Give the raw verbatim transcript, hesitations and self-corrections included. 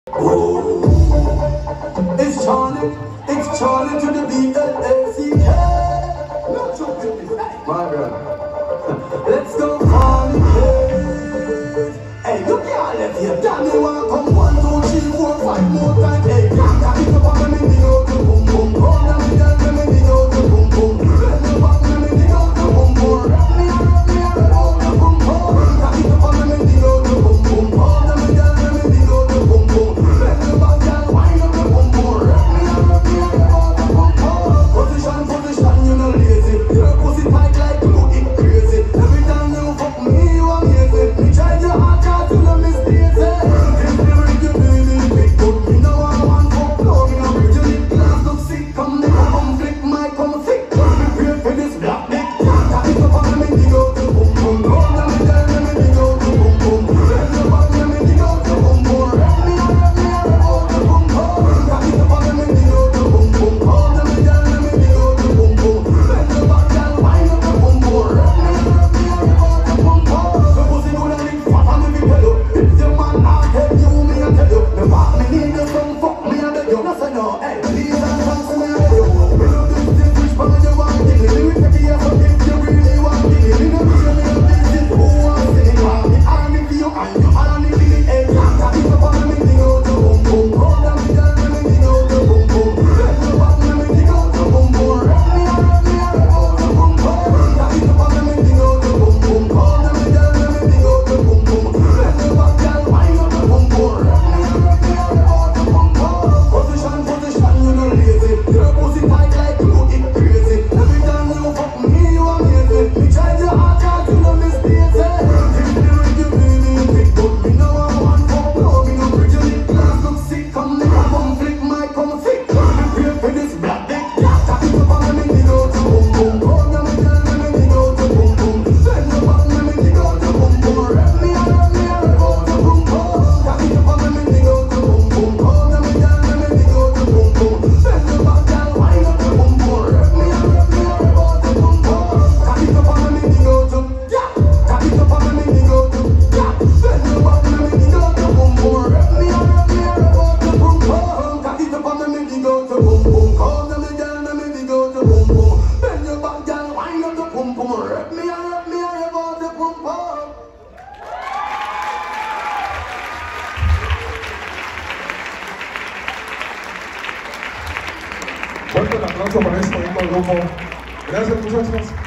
It's Charlie, it's Charlie to the B L A C K. No joke, my brother. Let's go party. Hey, look y'all left here. Damn, you wanna come one, two, three, four, five more times. Hey, can't come in the back, let me dig out the boom boom. Hold on, me down, let me dig out the boom boom. Let me back, let me dig out the boom boom. Wrap me, wrap me, wrap out the boom boom. Can't in the back, let me dig out the boom boom. Hold on, me down, let me dig out the boom boom. Let me back, girl, wind up the boom boom. Wrap me, wrap me, wrap out the boom boom. Position, position, you know lazy. Your pussy tight like glue, it crazy. Every time you fuck me, you amazing. Me try your hard cause you know me stay safe. If you break your baby, big good. Me know I want fuck, no, me no break your lip. Glass look sick, come nigga, come flick, my come thick. Be brave for this black dick. Can't it up and let me dig out the boom boom. Hold on me down, let me dig out the boom boom. Let me back, let me dig out the boom boom. Wrap me, wrap me, wrap out the boom boom. Can't it up and let me dig out the boom boom. Hold on me down, let me dig out the boom boom. Let me back, girl, wind up the boom boom. Wrap me, wrap me, wrap out the boom boom. The pussy good and it fat and if it tell you. If your man not tell you, me I tell you. The back me need you some fuck me and beg you. No say no, hey, please and thanks me I beg you. Me do this thing which part you want to give me. Me take you as a gift you really want to give me. Me no care me no business who want to see me. Me army for you and you army for me. Hey, can't it up and let me dig out the boom boom. Hold on me down, let me dig out the boom boom. Let me back, let me dig out the boom boom. Wrap me, wrap me, wrap out the boom boom. Can't it up and let me dig out the boom boom. Hold on me down, let me dig out the boom boom. Let me back, girl, wind up the boom boom. Wrap me, wrap me, wrap out the boom boom. Position, position, you know lazy. Your pussy tight like glue, it crazy. Every time you fuck me, you amazing. Me try your hard cause you know me stay safe. If you break your baby, big good. Me know I want fuck, no, me no break your lip. Glass look sick, come nigga, come flick, my come thick. Be brave for this black dick. Can't it up and let me dig out the boom boom. Hold on me down, let me dig out the boom boom. Let me back, let me dig out the boom boom. Wrap me, wrap me, wrap out the boom boom. Can't it up and let me dig out the boom boom. Hold on me down, let me dig out the boom boom. Let me back, girl, wind up the boom boom. Wrap me, wrap me, wrap out the boom boom. Can't it up and let me dig out the, yeah. Can't it up and let me dig out the, yeah. Let me back, let me dig out the boom boom. Wrap me, wrap me, wrap out the boom boom. Can't it up and let me dig out the boom boom. Hold on me down, let me dig out the boom boom. Bend your back, girl, wind up the boom boom. Wrap me, wrap me, wrap out the boom boom. Fuerte el aplauso para este bonito grupo. Gracias, muchachos.